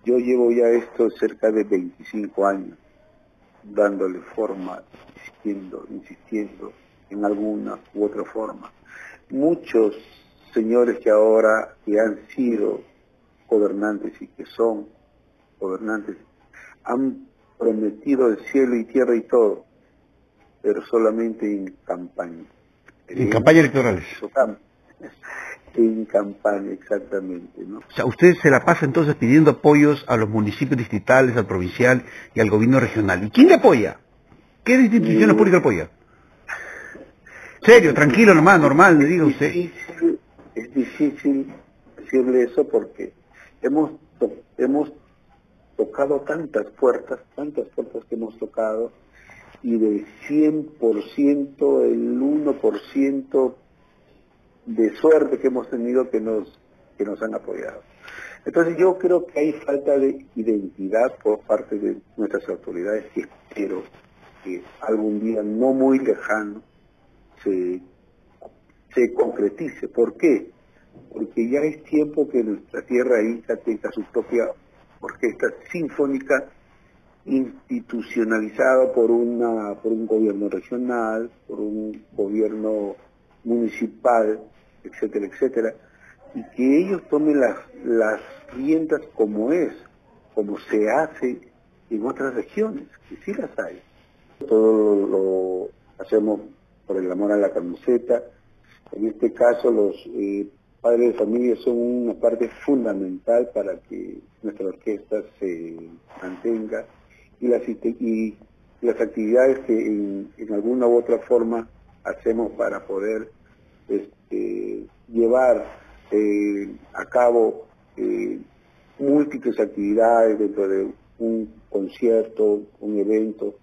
Yo llevo ya esto cerca de 25 años, dándole forma, insistiendo en alguna u otra forma. Muchos señores que han sido gobernantes y que son gobernantes han prometido el cielo y tierra y todo, pero solamente en campaña. En campaña electorales. En campaña, exactamente, ¿no? O sea, usted se la pasa entonces pidiendo apoyos a los municipios distritales, al provincial y al gobierno regional. ¿Y quién le apoya? ¿Qué instituciones públicas le apoya? Serio, tranquilo nomás, normal, me diga usted. Es difícil decirle eso porque hemos tocado tantas puertas que hemos tocado, y del 100%, el 1% de suerte que hemos tenido que nos han apoyado. Entonces yo creo que hay falta de identidad por parte de nuestras autoridades, que espero que algún día no muy lejano se concretice. ¿Por qué? Porque ya es tiempo que nuestra tierra inca tenga su propia orquesta sinfónica institucionalizada por un gobierno regional, por un gobierno municipal, etcétera, etcétera, y que ellos tomen las riendas como se hace en otras regiones, que sí las hay. Todo lo hacemos por el amor a la camiseta. En este caso los padres de familia son una parte fundamental para que nuestra orquesta se mantenga, y las actividades que en alguna u otra forma hacemos para poder llevar a cabo múltiples actividades dentro de un concierto, un evento,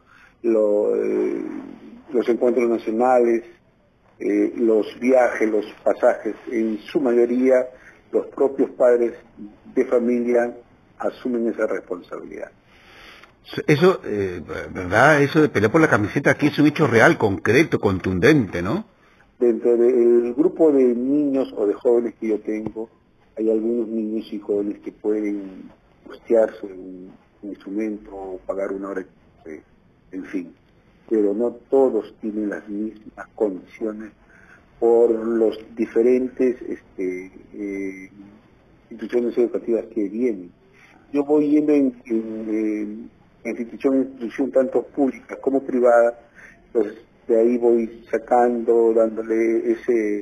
los encuentros nacionales, los viajes, los pasajes. En su mayoría los propios padres de familia asumen esa responsabilidad. Eso, ¿verdad? Eso de pelear por la camiseta aquí es un hecho real, concreto, contundente, ¿no? Dentro del grupo de niños o de jóvenes que yo tengo, hay algunos niños y jóvenes que pueden costearse un instrumento o pagar una hora, en fin, pero no todos tienen las mismas condiciones por los diferentes instituciones educativas que vienen. Yo voy yendo en institución tanto pública como privada, pues de ahí voy sacando, dándole ese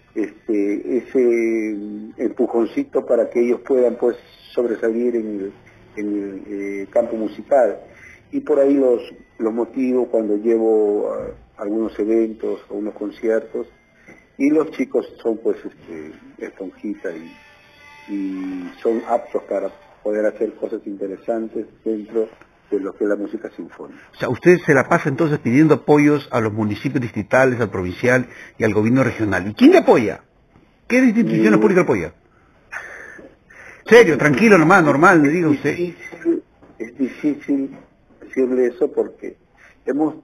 empujoncito para que ellos puedan pues sobresalir en el campo musical. Y por ahí los motivo cuando llevo a algunos eventos, a unos conciertos, y los chicos son pues esponjitas y son aptos para poder hacer cosas interesantes dentro de lo que es la música sinfónica. O sea, usted se la pasa entonces pidiendo apoyos a los municipios distritales, al provincial y al gobierno regional. ¿Y quién le apoya? ¿Qué instituciones públicas le apoya? Serio, tranquilo nomás, normal, me diga usted. Es difícil decirle eso porque hemos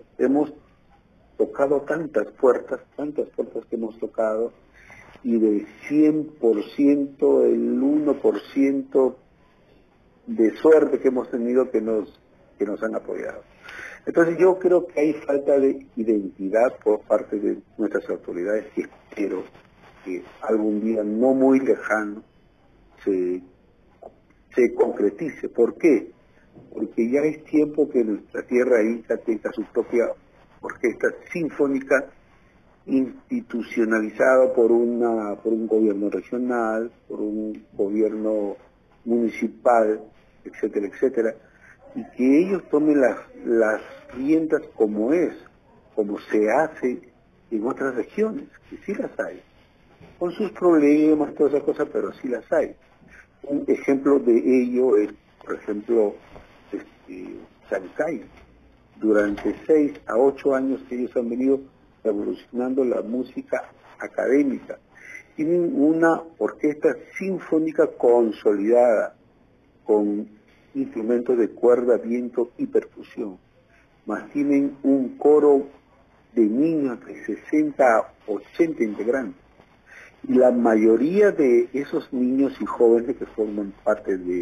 tocado tantas puertas que hemos tocado, y del 100%, el 1% de suerte que hemos tenido que nos han apoyado. Entonces yo creo que hay falta de identidad por parte de nuestras autoridades, que espero que algún día no muy lejano se concretice. ¿Por qué? Porque ya es tiempo que nuestra tierra inca tenga su propia orquesta sinfónica institucionalizada por un gobierno regional, por un gobierno municipal, etcétera, etcétera, y que ellos tomen las riendas como se hace en otras regiones, que sí las hay, con sus problemas, todas esas cosas, pero sí las hay. Un ejemplo de ello es, por ejemplo, Chancay. Durante 6 a 8 años que ellos han venido revolucionando la música académica. Tienen una orquesta sinfónica consolidada, con instrumentos de cuerda, viento y percusión. Más tienen un coro de niños de 60 a 80 integrantes. Y la mayoría de esos niños y jóvenes que forman parte de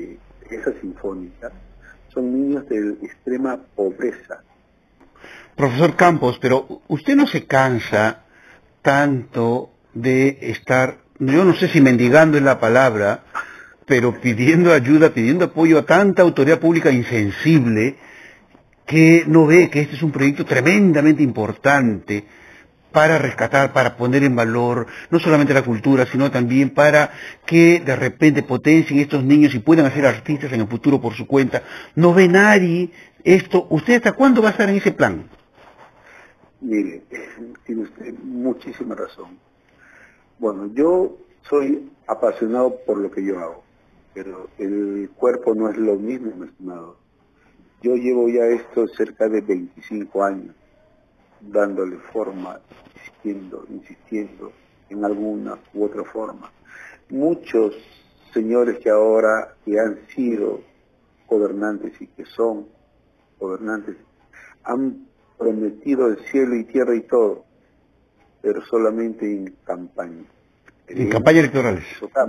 Orquesta Sinfónica, son niños de extrema pobreza. Profesor Campos, pero usted no se cansa tanto de estar, yo no sé si mendigando es la palabra, pero pidiendo ayuda, pidiendo apoyo a tanta autoridad pública insensible que no ve que este es un proyecto tremendamente importante para rescatar, para poner en valor no solamente la cultura, sino también para que de repente potencien estos niños y puedan ser artistas en el futuro por su cuenta. ¿No ve nadie esto? ¿Usted hasta cuándo va a estar en ese plan? Mire, tiene usted muchísima razón. Bueno, yo soy apasionado por lo que yo hago, pero el cuerpo no es lo mismo, mi estimado. Yo llevo ya esto cerca de 25 años, dándole forma, insistiendo en alguna u otra forma. Muchos señores que han sido gobernantes y que son gobernantes han prometido el cielo y tierra y todo, pero solamente en campaña. En campaña electorales.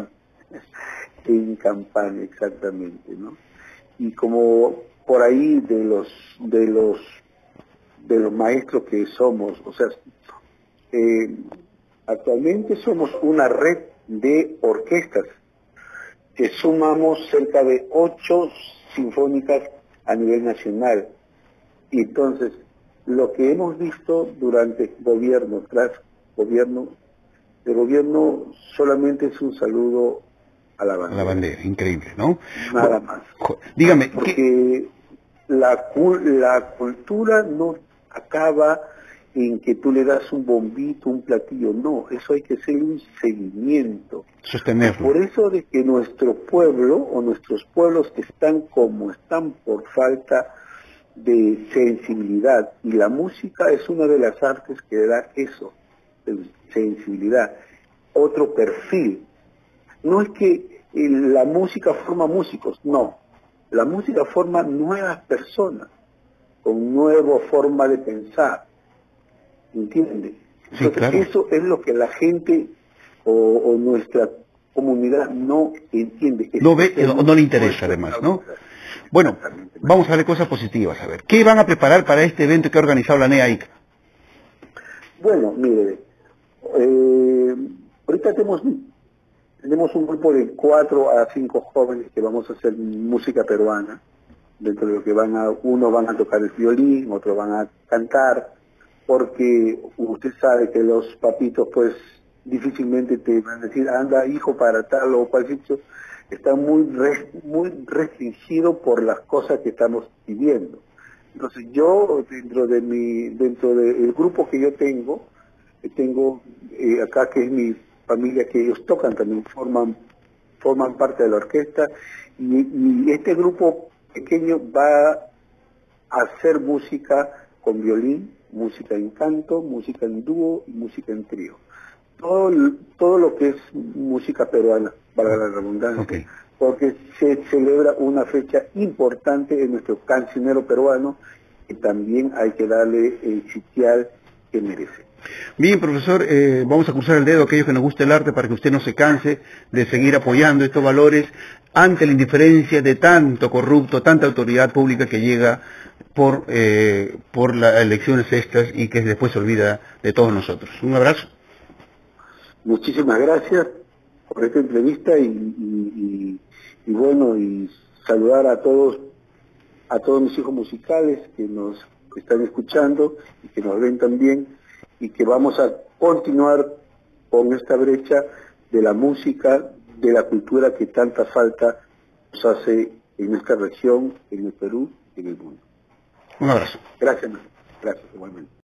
En campaña, exactamente, ¿no? Y como por ahí de los maestros que somos, o sea, actualmente somos una red de orquestas que sumamos cerca de 8 sinfónicas a nivel nacional. Y entonces, lo que hemos visto durante gobierno tras gobierno, el gobierno solamente es un saludo a la bandera. A la bandera, increíble, ¿no? Nada más. Dígame, porque la cultura no acaba en que tú le das un bombito, un platillo, no, eso hay que hacer un seguimiento. Sostenerlo. Por eso de que nuestro pueblo o nuestros pueblos están como están por falta de sensibilidad, y la música es una de las artes que da eso, sensibilidad, otro perfil. No es que la música forma músicos, no, la música forma nuevas personas, con nueva forma de pensar, ¿entiende? Sí, Entonces, claro. eso es lo que la gente o nuestra comunidad no entiende. No ve, no le interesa además, ¿no? Bueno, vamos a ver cosas positivas, a ver. ¿Qué van a preparar para este evento que ha organizado la NEA ICA? Bueno, mire, ahorita tenemos un grupo de 4 a 5 jóvenes que vamos a hacer música peruana, dentro de lo que unos van a tocar el violín, otros van a cantar, porque usted sabe que los papitos pues difícilmente te van a decir, anda hijo para tal o cual sitio, está muy restringido por las cosas que estamos viviendo. Entonces yo, dentro del grupo que yo tengo acá, que es mi familia, que ellos tocan también, forman parte de la orquesta, y este grupo pequeño va a hacer música con violín, música en canto, música en dúo y música en trío. Todo lo que es música peruana, para la redundancia, Okay. Porque se celebra una fecha importante en nuestro cancionero peruano, y también hay que darle el sitial que merece. Bien, profesor, vamos a cruzar el dedo a aquellos que nos gusta el arte para que usted no se canse de seguir apoyando estos valores ante la indiferencia de tanto corrupto, tanta autoridad pública que llega por las elecciones estas y que después se olvida de todos nosotros. Un abrazo. Muchísimas gracias por esta entrevista y bueno, y saludar a todos mis hijos musicales que nos están escuchando y que nos ven también, y que vamos a continuar con esta brecha de la música, de la cultura que tanta falta nos hace en nuestra región, en el Perú y en el mundo. Un abrazo. Gracias, igualmente.